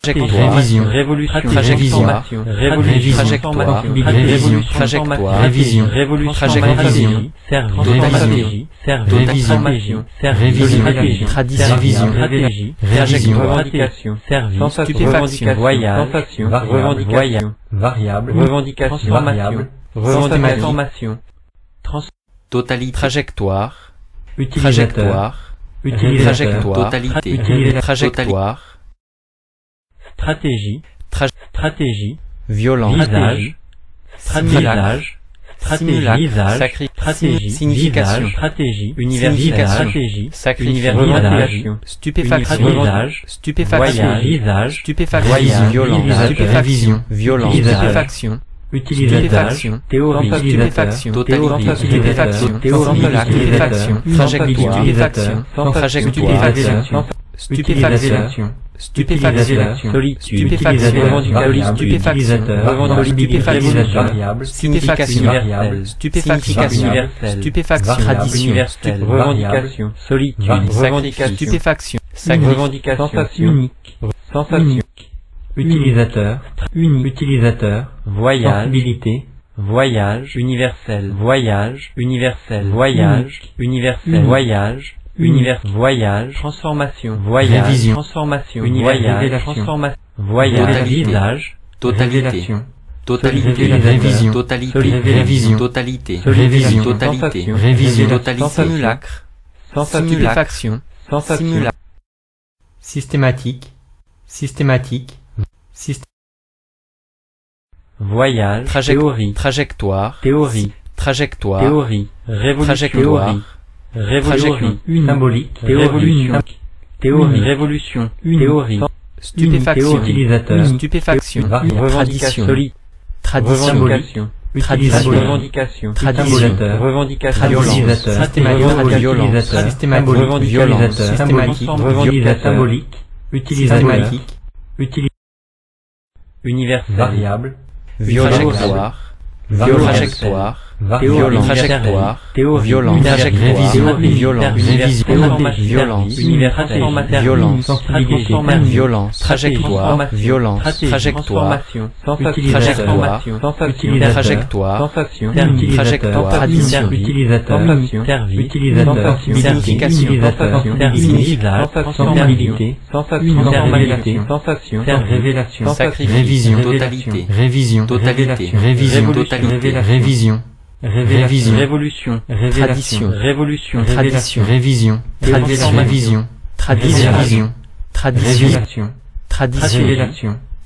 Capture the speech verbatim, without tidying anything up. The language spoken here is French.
révision, révolution, trajectoire, révolution, trajectoire, révision, trajectoire, révision, révolution, trajectoire, stratégie, révision, révision, tradition, stratégie, révision, revendication, service, stupéfaction, voyage, revendication, variable, revendication, variable, revendication, totalité, trajectoire, trajectoire, trajectoire, totalité, trajectoire, stratégie, stratégie, violence, visage, visage, stratégie, stratégie, signification, stratégie, univers, stratégie, sacrification, stupéfaction, visage, stupéfaction, visage, stupéfaction, violence, stupéfaction, violence, stupéfaction, utilisation, théorie, stupéfaction, totalité, stupéfaction, théorie, stupéfaction, trajectoire, trajectoire, stupéfaction, stupéfaction, solitude, stupéfaction, stupéfaction, stupéfaction, variable, signification, stupéfaction, stupéfaction, tradition, revendication, solitude, revendication, stupéfaction, revendication, unique, sensation, utilisateur, unique, utilisateur, voyage, sensibilité, voyage, universel, voyage, universel, voyage, universel, voyage, univers, voyage, transformation, voyage, transformation, voyage, transformation, voyage, visage, totalité, totalité, révision, totalité, révision, totalité, révision, totalité, révision, totalité, simulacre, stupéfaction, simulacre, systématique, systématique, voyage, théorie, trajectoire, théorie, trajectoire, théorie, révolution, révolution, symbolique, révolution, théorie, révolution, théorie, stupéfaction, utilisateur, stupéfaction, revendication, tradition, tradition, revendication, tradition, revendication, utilisateur, systématique, violence, systématique, violence, systématique, revendication, symbolique, utilisateur, utilisateur, universel, variable, trajectoire, trajectoire, violence, trajectoire, violence, trajectoire, violence, violence, violence, sensibilité, violence, trajectoire, violence, trajectoire, trajectoire, trajectoire, trajectoire, tradition, utilisateur, service, utilisateur, signification, visage, sensibilité, normalité, sensation, révélation, révision, totalité, révision, totalité, révision, totalité, révision, révision, révolution, tradition, révolution, tradition, révision, révision, tradition, tradition, tradition, tradition,